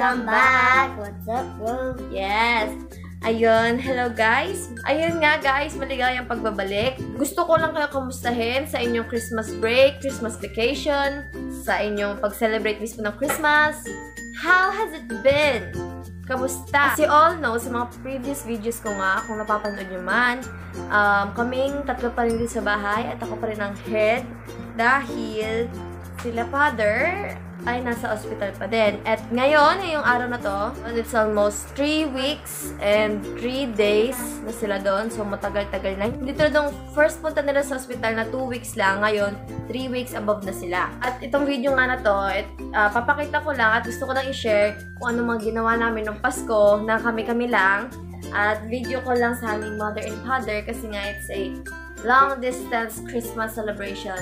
Welcome back! What's up, bro? Yes! Ayun, hello guys! Ayun nga guys, maligayang pagbabalik. Gusto ko lang kayo kamustahin sa inyong Christmas break, Christmas vacation, sa inyong pag-celebrate mismo ng Christmas. How has it been? Kamusta? As you all know, sa mga previous videos ko nga, kung napapanood nyo man, kaming tatlo pa rin din sa bahay at ako pa rin ang head dahil sila father ay nasa hospital pa din. At ngayon, yung araw na to, it's almost 3 weeks and 3 days na sila doon. So, matagal-tagal na. Hindi tulad first punta nila sa hospital na 2 weeks lang. Ngayon, 3 weeks above na sila. At itong video nga na to, papakita ko lang at gusto ko lang i-share kung ano mga ginawa namin ng Pasko na kami-kami lang. At video ko lang sa aming mother and father kasi nga it's a long distance Christmas celebration.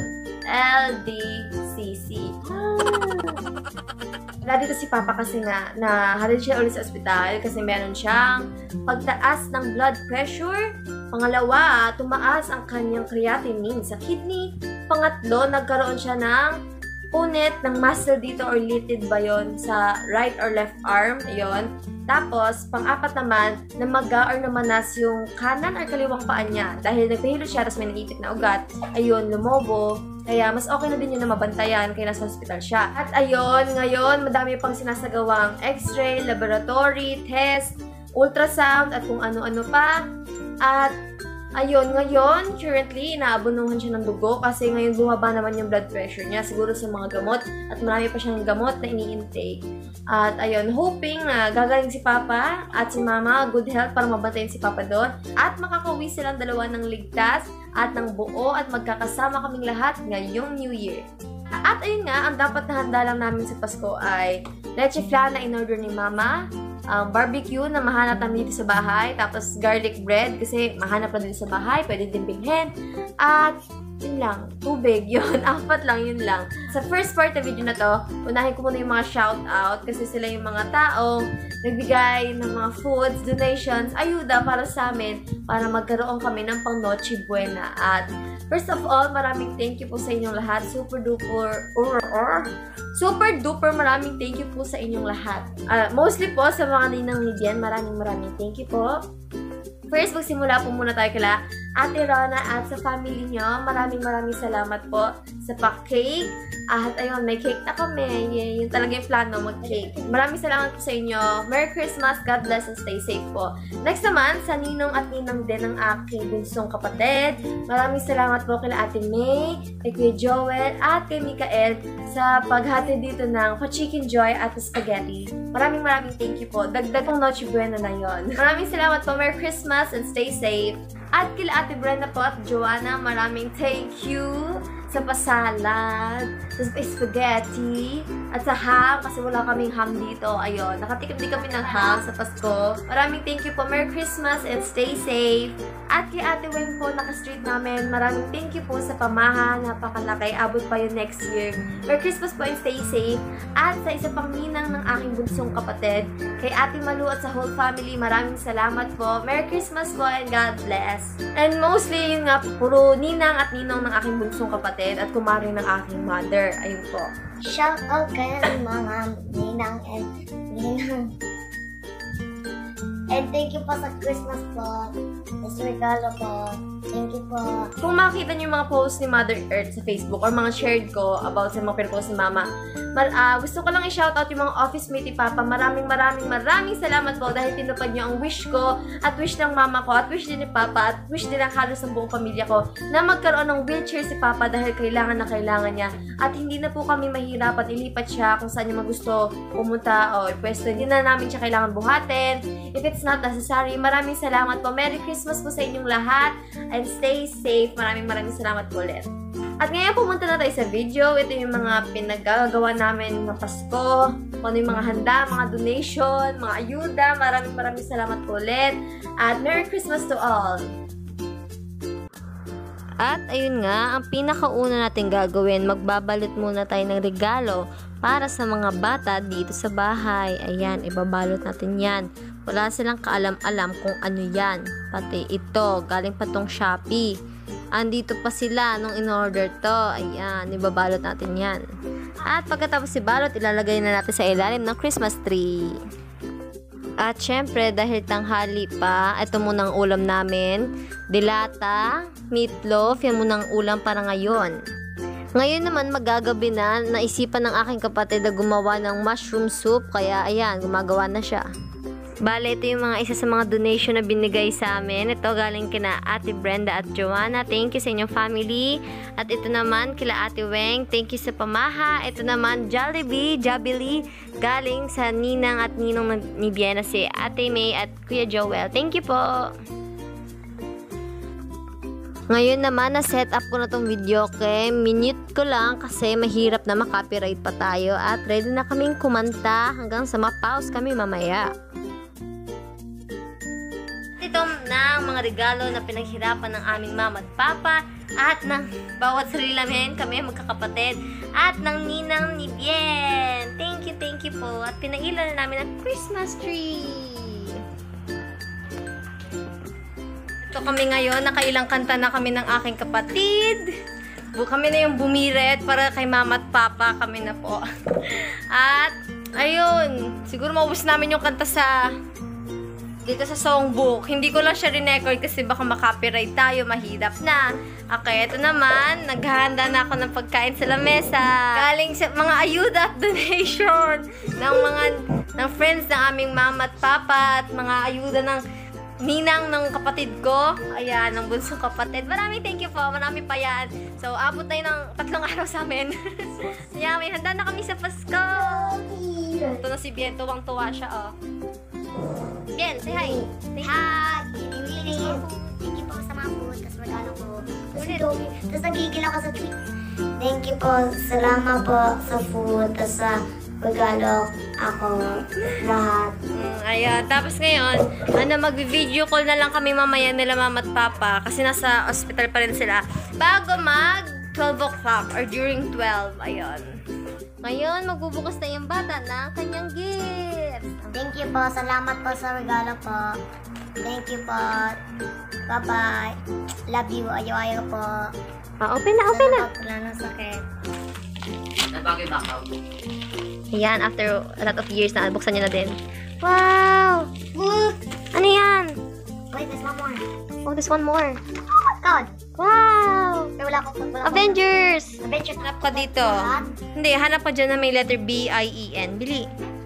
LDCC. Wala dito si Papa kasi nga nahalid siya ulit sa ospital kasi meron siyang pagtaas ng blood pressure. Pangalawa, tumaas ang kanyang creatinine sa kidney. Pangatlo, nagkaroon siya ng punit ng muscle dito or litid ba yun sa right or left arm. Ayun. Tapos, pang-apat naman, namaga or namanas yung kanan or kaliwang paan niya. Dahil nagpahilo siya, tapos may naiipit na ugat. Ayun, lumobo. Kaya, mas okay na din yun na mabantayan kaya nasa hospital siya. At ayun, ngayon, madami pang sinasagawang x-ray, laboratory, test, ultrasound, at kung ano-ano pa. At ayun, ngayon, currently, inaabunuhan siya ng dugo kasi ngayon bumaba naman yung blood pressure niya. Siguro sa mga gamot at marami pa siyang gamot na ini-intake. At ayun, hoping na gagaling si Papa at si Mama, good health para mabantayin si Papa doon. At makakauwi silang dalawa ng ligtas at ng buo at magkakasama kaming lahat ngayong New Year. At ayun nga, ang dapat na handa lang namin sa Pasko ay leche flan na in-order ni Mama, barbecue na mahanap namin dito sa bahay, tapos garlic bread kasi mahanap na dito sa bahay, pwede din bilhin. At yun lang, tubig, yun, 4 lang, yun lang. Sa first part ng video na to, unahin ko muna yung mga shoutout kasi sila yung mga taong nagbigay ng mga foods, donations, ayuda para sa amin para magkaroon kami ng pang Noche Buena. At first of all, maraming thank you po sa inyong lahat. Super duper maraming thank you po sa inyong lahat. Mostly po sa mga ninang Lidian, maraming thank you po. First, magsimula po muna tayo kila Ate Rona at sa family nyo. Maraming salamat po sa pa-cake. At ayun, may cake na kami. Yun talaga yung plano, mag-cake. Maraming salamat po sa inyo. Merry Christmas, God bless, and stay safe po. Next naman, sa ninong at ninang din ng aking bunsong kapatid. Maraming salamat po kila Ate May, kay Kuya Joel, at kay Mikael sa paghati dito ng pa-chicken joy at spaghetti. Maraming thank you po. Dagdag ang Noche Buena na yon. Maraming salamat po. Merry Christmas and stay safe. At kila Ate Brenda po at Joanna, maraming thank you sa pasalad, sa spaghetti, at sa ham, kasi wala kaming ham dito. Ayun, nakatikim din kami ng ham sa Pasko. Maraming thank you po. Merry Christmas and stay safe. At kay Ate Weng po, naka-street namin, maraming thank you po sa pamaha. Napakalaki. Abot pa yun next year. Merry Christmas po and stay safe. At sa isa pang ninang ng aking bunsong kapatid, kay Ate Malu at sa whole family, maraming salamat po. Merry Christmas po and God bless. And mostly, yun nga, puro ninang at ninong ng aking bunsong kapatid at kumari ng aking mother. Ayun po. Shout out kayo ng mga ninang and ninang. And thank you po sa Christmas po. Sa regalo po. Thank you po. Kung makikita niyo yung mga posts ni Mother Earth sa Facebook or mga shared ko about sa mga pinapost ni Mama, gusto ko lang i-shoutout yung mga office mate ni Papa. Maraming salamat po dahil tinupad niyo ang wish ko at wish ng Mama ko at wish din ni Papa at wish din ng halos ng buong pamilya ko na magkaroon ng wheelchair si Papa dahil kailangan na kailangan niya. At hindi na po kami mahirapan ilipat siya kung saan niya gusto pumunta o pwesto. Hindi na namin siya kailangan buhatin. If it's not necessary, maraming salamat po. Merry Christmas po sa inyong lahat and stay safe. Maraming salamat po ulit. At ngayon pumunta na tayo sa video. Ito yung mga pinagagawa namin ng Pasko. Kung ano yung mga handa, mga donation, mga ayuda. Maraming salamat po ulit. At Merry Christmas to all! At ayun nga, ang pinakauna natin gagawin, magbabalot muna tayo ng regalo para sa mga bata dito sa bahay. Ayan, ibabalot natin yan. Wala silang kaalam-alam kung ano yan. Pati ito, galing pa tong Shopee. Andito pa sila nung in-order to. Ayan, ibabalot natin yan. At pagkatapos ibalot, ilalagay na natin sa ilalim ng Christmas tree. At syempre, dahil tanghali pa, ito munang ulam namin. Dilata, meatloaf, yan munang ulam para ngayon. Ngayon naman, magagabi na, naisipan ng aking kapatid na gumawa ng mushroom soup, kaya ayan, gumagawa na siya. Bale, ito yung mga isa sa mga donation na binigay sa amin. Ito galing kina Ate Brenda at Joanna. Thank you sa inyong family. At ito naman kila Ate Weng. Thank you sa pamaha. Ito naman Jollibee, galing sa ninang at ninong ni Biena, si Ate May at Kuya Joel. Thank you po. Ngayon naman, na-set up ko na tong video kay minute ko lang kasi mahirap na makopyright pa tayo at ready na kaming kumanta hanggang sa ma-pause kami mamaya. Ito ng mga regalo na pinaghirapan ng aming mama at papa at ng bawat sarili namin, kami magkakapatid at ng ninang ni Bien. Thank you po. At pinailan na namin ang Christmas tree. Ito kami ngayon, nakailang kanta na kami ng aking kapatid. Kami na yung bumiret para kay mama at papa, kami na po. At ayun, siguro maubos namin yung kanta dito sa songbook. Hindi ko lang siya rin-record kasi baka makopyright tayo, mahirap na. Okay, ito naman, naghahanda na ako ng pagkain sa lamesa. Galing sa mga ayuda at donation ng friends ng aming mama at papa at mga ayuda ng ninang ng kapatid ko. Ayan, ng bunsong kapatid. Maraming thank you po, marami pa yan. So, abot na yun ng 3 araw sa amin. Ayan, may handa na kami sa Pasko. Ito na si Bien, tuwang-tuwa siya, oh. Bien, say hi. Hi! Thank you po sa mga food, tapos regalo ko. Tapos nagigil ako sa treats. Thank you po, salamat po sa food, tapos sa regalo ako lahat. Ayan, tapos ngayon, mag-video call na lang kami mamaya nila mama at papa kasi nasa hospital pa rin sila. Bago mag 12 o'clock or during 12, ayun. Ngayon, magbubukas na yung bata ng kanyang gift. Thank you po. Salamat po sa regalo po. Thank you po. Bye-bye. Love you. Ayaw-ayaw po. Open na. Wala nang sakit. Ayan, after a lot of years na, buksan niya na din. Wow! Ano yan? Wait, there's one more. Oh, there's one more. Oh my God! Wow! Pero wala akong Avengers! Avengers. Hanap ka dito. Hindi, hanap ka dyan na may letter B-I-E-N. Bili.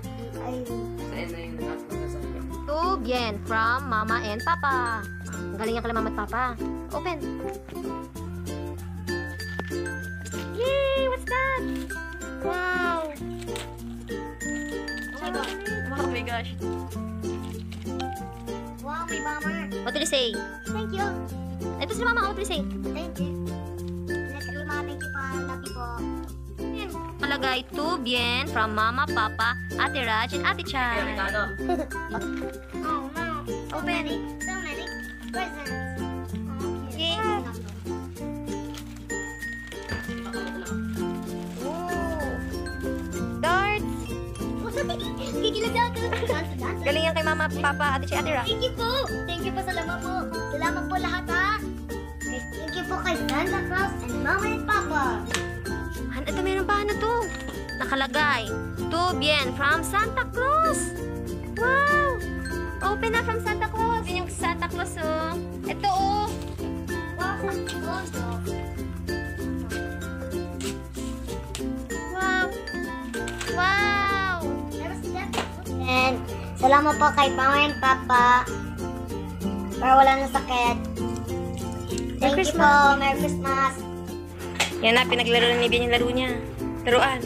To Bien from Mama and Papa. Ang galing yan kala Mama at Papa. Open. Yay! What's that? Wow! Oh my gosh. Wow, may bomber. What did you say? Thank you. Ito si Mama. What did you say? Thank you. Thank you po. Love you po. Yan. Palagay to Bien from Mama, Papa, Ate Raj, and Ate Chan. Oh no. So many presents. Yay! Darts! Kikilig ako. Galing yan kay Mama, Papa, Ate Chan, Ate Raj. Thank you po. Thank you po. Salamat po. Salamat po lahat ha. Thank you po kay Santa Claus and Mama and Papa. Ito meron pa ano to? Nakalagay. To Bien from Santa Claus. Wow! Open na from Santa Claus. Yun yung Santa Claus oh. Ito oh. Wow, Santa Claus. Wow! Wow! And salamat po kay Mama and Papa. Para wala na sakit. Thank you po. Merry Christmas. Yan na, pinaglaro na ni Bien yung laro niya. Laruan.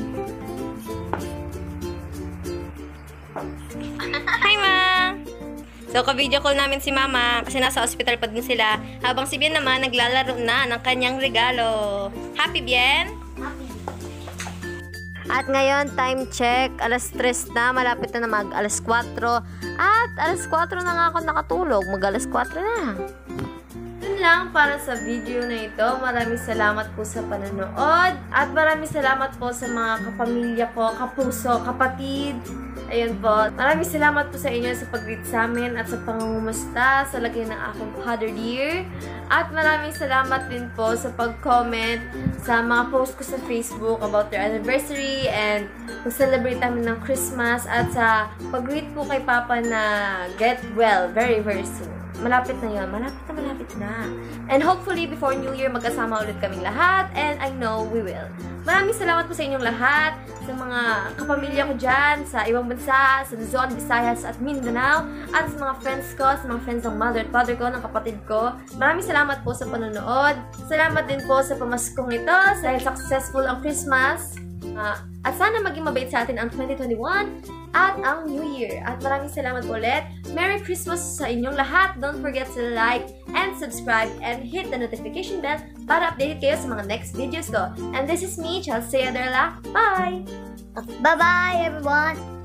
Hi, Ma! So, ka-video call namin si Mama kasi nasa hospital pa din sila. Habang si Bien naman, naglalaro na ng kanyang regalo. Happy, Bien? Happy. At ngayon, time check. Alas 3 na. Malapit na mag alas 4. At alas 4 na nga ako nakatulog. Mag alas 4 na. yun lang para sa video na ito. Maraming salamat po sa panonood. At maraming salamat po sa mga kapamilya ko, kapuso, kapatid. Ayun po. Maraming salamat po sa inyo sa pag-greet sa amin at sa pangungumusta sa lagay ng aking Father Dear. At maraming salamat din po sa pag-comment sa mga post ko sa Facebook about their anniversary and pag-celebrate namin ng Christmas at sa pag-greet po kay Papa na get well very very soon. Malapit na yun. Malapit na. And hopefully, before New Year, magkasama ulit kaming lahat. And I know we will. Maraming salamat po sa inyong lahat. Sa mga kapamilya ko dyan, sa ibang bansa, sa Luzon, Visayas, at Mindanao. At sa mga friends ko, sa mga friends ng mother at father ko, ng kapatid ko. Maraming salamat po sa panonood. Salamat din po sa pamaskong ito. Dahil successful ang Christmas. At sana maging mabait sa atin ang 2021 at ang New Year. At maraming salamat ulit. Merry Christmas sa inyong lahat. Don't forget to like and subscribe and hit the notification bell para updated kayo sa mga next videos ko. And this is me, Chelsea Aderla. Bye! Bye-bye, everyone!